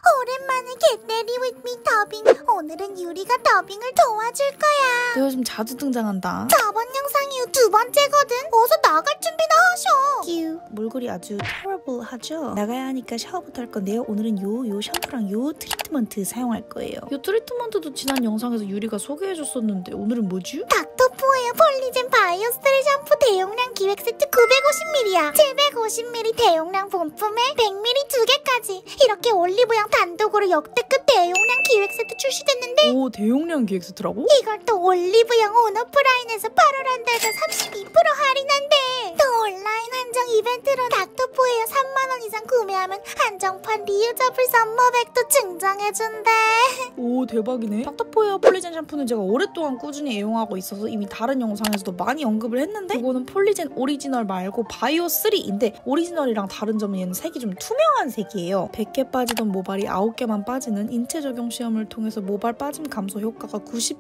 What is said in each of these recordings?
오랜만에 Get Ready With Me 더빙. 오늘은 유리가 더빙을 도와줄 거야. 너 요즘 자주 등장한다. 저번 영상 이후 2번째거든. 어서 나갈 준비나 하셔. 휴, 몰골이 아주 terrible 하죠? 나가야 하니까 샤워부터 할 건데요. 오늘은 요 샴푸랑 요 트리트먼트 사용할 거예요. 요 트리트먼트도 지난 영상에서 유리가 소개해줬었는데 오늘은 뭐지? 닥터포에어 폴리젠 바이오스테리 샴푸 대용량 기획 세트 950ml야. 750ml 대용량 본품에 100ml 2개까지. 이렇게 올리브영 단독으로 역대급 대용량 기획 세트 출시됐는데 오, 대용량 기획 세트라고? 이걸 또 올리브영 온오프라인에서 8월 한 달간 32% 할인한대. 또 온라인 한정 이벤트로 닥터포에어 3만원 이상 구매하면 한정판 리유저블 썸머백도 증정해준대. 오, 대박이네. 닥터포에어 폴리젠 샴푸는 제가 오랫동안 꾸준히 애용하고 있어서 이미 다른 영상에서도 많이 언급을 했는데 이거는 폴리젠 오리지널 말고 바이오 3인데 오리지널이랑 다른 점은 얘는 색이 좀 투명한 색이에요. 100개 빠지던 모발이 9개만 빠지는 인체 적용 시험을 통해서 모발 빠짐 감소 효과가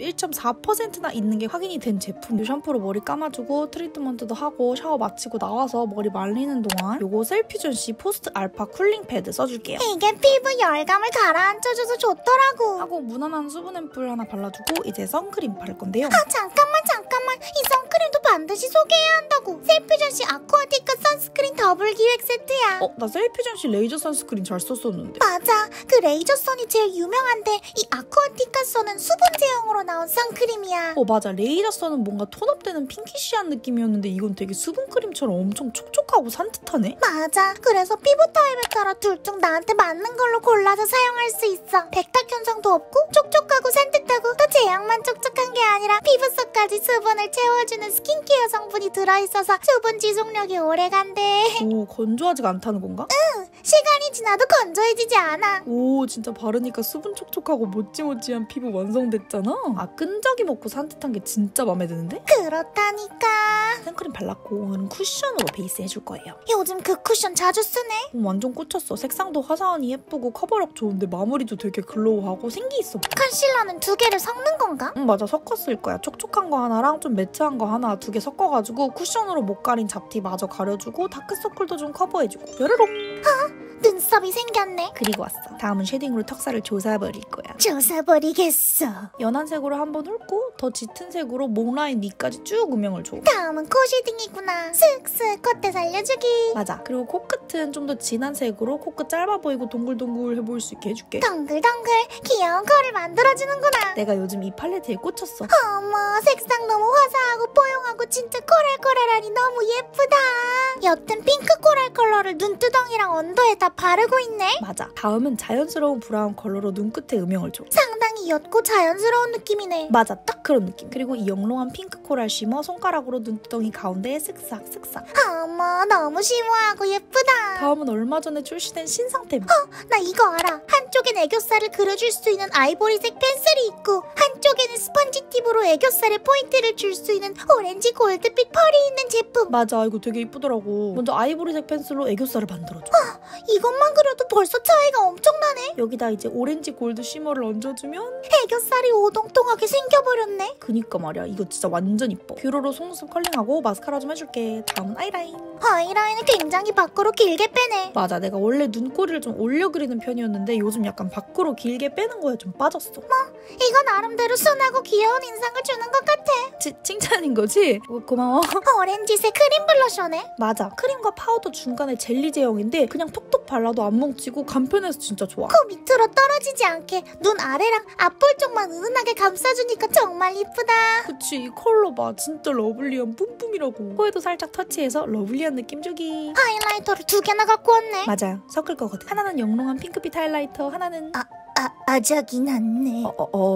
91.4%나 있는 게 확인이 된 제품. 이 샴푸로 머리 감아주고 트리트먼트도 하고 샤워 마치고 나와서 머리 말리는 동안 요거 셀퓨전C 포스트 알파 쿨링 패드 써줄게요. 이게 피부 열감을 가라앉혀줘서 좋더라고. 하고 무난한 수분 앰플 하나 발라주고 이제 선크림 바를 건데요. 잠깐만 이 선크림도 반드시 소개해야 한다고. 셀퓨전C 아쿠아티카 선스크린 더블 기획 세트야. 나 셀퓨전C 레이저 선스크린 잘 썼었는데. 맞아, 그 레이저선이 제일 유명한데 이 아쿠아티카 선은 수분 제형으로 나온 선크림이야. 맞아, 레이저 선은 뭔가 톤업되는 핑키쉬한 느낌이었는데 이건 되게 수분크림처럼 엄청 촉촉하고 산뜻하네. 맞아, 그래서 피부 타입에 따라 둘 중 나한테 맞는 걸로 골라서 사용할 수 있어. 백탁 현상도 없고 촉촉하고 산뜻하고 또 제형만 촉촉한 게 아니라 피부 속까지 수분을 채워주는 스킨케어 성분이 들어있어서 수분 지속력이 오래간대. 오, 건조하지가 않다는 건가? 응, 시간이 지나도 건조해지지 않아. 오, 진짜 바르니까 수분 촉촉하고 모찌모찌한 피부 완성됐잖아. 끈적이 먹고 산뜻한 게 진짜 마음에 드는데? 그렇다니까. 생크림 발랐고 오늘은 쿠션으로 베이스 해줄 거예요. 요즘 그 쿠션 자주 쓰네. 완전 꽂혔어. 색상도 화사하니 예쁘고 커버력 좋은데 마무리도 되게 글로우하고 생기 있어. 컨실러는 2개를 섞는 건가? 맞아, 섞었을 거야. 촉촉한 거 하나랑 좀 매트한 거 하나 2개 섞어가지고 쿠션으로 못 가린 잡티 마저 가려주고 다크서클도 좀 커버해주고 뾰로롱. 눈썹이 생겼네. 그리고 왔어. 다음은 쉐딩으로 턱살을 조사버릴 거야. 조사버리겠어. 연한 색으로 한번 훑고 더 짙은 색으로 목 라인 위까지 쭉 음영을 줘. 다음은 코 쉐딩이구나. 슥슥 콧대 살려주기. 맞아. 그리고 코끝은 좀 더 진한 색으로 코끝 짧아 보이고 동글동글해 보일 수 있게 해줄게. 덩글덩글 귀여운 코를 만들어주는구나. 내가 요즘 이 팔레트에 꽂혔어. 어머, 색상 너무 화사하고 뽀용하고 진짜 코랄코랄하니 너무 예쁘다. 옅은 핑크 코랄 컬러를 눈두덩이랑 언더에다 바르고 있네. 맞아. 다음은 자연스러운 브라운 컬러로 눈끝에 음영을 줘. 상당히 옅고 자연스러운 느낌이네. 맞아, 딱 그런 느낌. 그리고 이 영롱한 핑크 코랄 쉬머 손가락으로 눈두덩이 가운데에 쓱싹쓱싹. 어머, 너무 시무하고 예쁘다. 다음은 얼마 전에 출시된 신상템. 나 이거 알아. 한쪽엔 애교살을 그려줄 수 있는 아이보리색 펜슬이 있고 한쪽에는 스펀지 팁으로 애교살에 포인트를 줄 수 있는 오렌지 골드빛 펄이 있는 제품. 맞아, 이거 되게 이쁘더라고. 먼저 아이보리색 펜슬로 애교살을 만들어줘. 이것만 그려도 벌써 차이가 엄청나네. 여기다 이제 오렌지 골드 쉬머를 얹어주면 애교살이 오동통하게 생겨버렸네. 그니까 말이야, 이거 진짜 완전 이뻐. 뷰러로 속눈썹 컬링하고 마스카라 좀 해줄게. 다음은 아이라인. 아이라인을 굉장히 밖으로 길게 빼네. 맞아, 내가 원래 눈꼬리를 좀 올려 그리는 편이었는데 요즘 약간 밖으로 길게 빼는 거에 좀 빠졌어. 이거 나름대로 순하고 귀여운 인상을 주는 것 같아. 칭찬인 거지? 고마워. 오렌지색 크림 블러셔네. 맞아, 크림과 파우더 중간에 젤리 제형인데 그냥 톡톡 발라도 안 뭉치고 간편해서 진짜 좋아. 코 밑으로 떨어지지 않게 눈 아래랑 앞볼 쪽만 은은하게 감싸주니까 정말 이쁘다. 그치, 이 컬러 봐. 진짜 러블리한 뿜뿜이라고. 코에도 살짝 터치해서 러블리한 느낌 주기. 하이라이터를 2개나 갖고 왔네. 맞아, 섞을 거거든. 하나는 영롱한 핑크빛 하이라이터, 하나는 아작이 났네.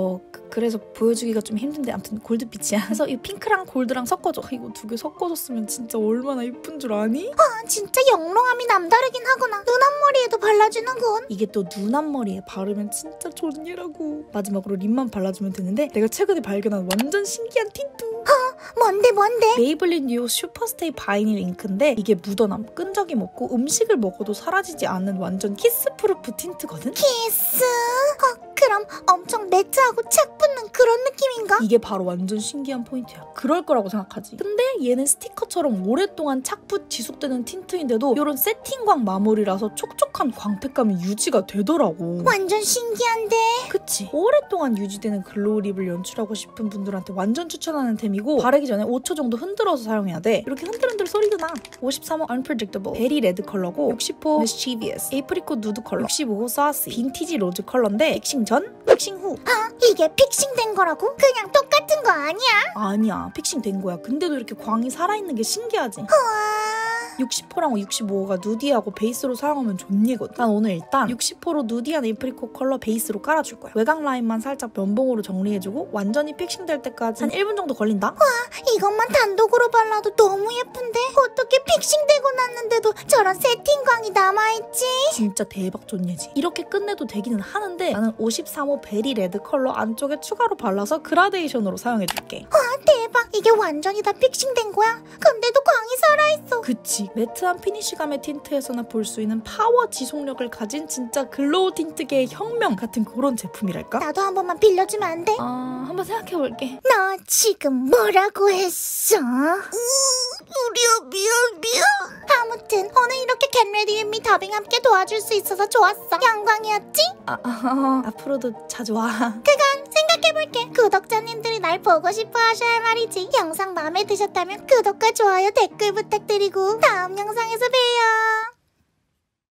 그래서 보여주기가 좀 힘든데 아무튼 골드빛이야. 그래서 이 핑크랑 골드랑 섞어줘. 이거 2개 섞어줬으면 진짜 얼마나 이쁜 줄 아니? 진짜 영롱함이 남다르긴 하구나. 눈 앞머리에도 발라주는군. 이게 또 눈 앞머리에 바르면 진짜 좋니라고. 마지막으로 립만 발라주면 되는데 내가 최근에 발견한 완전 신기한 틴트. 뭔데? 메이블린 뉴 슈퍼스테이 바이닐 잉크인데 이게 묻어남, 끈적임 없고 음식을 먹어도 사라지지 않는 완전 키스프루프 틴트거든? 키스? 그럼 엄청 매트하고 착 붙는 그런 느낌인가? 이게 바로 완전 신기한 포인트야. 그럴 거라고 생각하지. 근데 얘는 스티커처럼 오랫동안 착붙 지속되는 틴트인데도 이런 세팅광 마무리라서 촉촉한 광택감이 유지가 되더라고. 완전 신기한데? 그치? 오랫동안 유지되는 글로우 립을 연출하고 싶은 분들한테 완전 추천하는 템이고 바르기 전에 5초 정도 흔들어서 사용해야 돼. 이렇게 흔들흔들 소리도 나. 53호 Unpredictable 베리 레드 컬러고 60호 Mischievous 에이프리콧 누드 컬러 65호 Saucy 빈티지 로즈 컬러인데 픽싱 전, 픽싱 후. 이게 픽싱된 거라고? 그냥 똑같은 거 아니야? 아니야. 픽싱 된 거야. 근데도 이렇게 광이 살아있는 게 신기하지? 우와. 60호랑 65호가 누디하고 베이스로 사용하면 좋니거든. 난 오늘 일단 60호로 누디한 에이프리콧 컬러 베이스로 깔아줄 거야. 외곽 라인만 살짝 면봉으로 정리해주고 완전히 픽싱될 때까지 한 1분 정도 걸린다? 이것만 단독으로 발라도 너무 예쁜데? 어떻게 픽싱되고 났는데도 저런 세팅광이 남아있지? 진짜 대박 좋네지. 이렇게 끝내도 되기는 하는데 나는 53호 베리 레드 컬러 안쪽에 추가로 발라서 그라데이션으로 사용해줄게. 대박. 이게 완전히 다 픽싱된 거야? 근데도 광이 살아있어. 그치. 매트한 피니쉬감의 틴트에서나 볼 수 있는 파워 지속력을 가진 진짜 글로우 틴트계의 혁명 같은 그런 제품이랄까? 나도 한 번만 빌려주면 안 돼? 한번 생각해볼게. 너 지금 뭐라고 했어? 미안. 아무튼 오늘 이렇게 Get Ready With Me 더빙 함께 도와줄 수 있어서 좋았어. 영광이었지? 앞으로도 자주 와. 그건 생각해볼게. 구독자님들이 날 보고 싶어 하셔야 말이지. 영상 마음에 드셨다면 구독과 좋아요, 댓글 부탁드리고 다음 영상에서 봬요.